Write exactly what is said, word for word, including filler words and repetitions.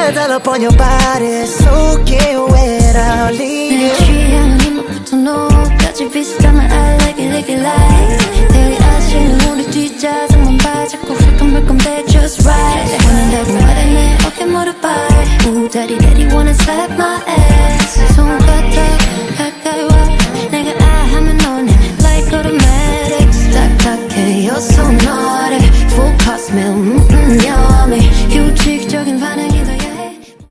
Wanna dial up on your body So get wet, I'll leave you 내 취향은 이목부터 너까지 비슷하면 I like it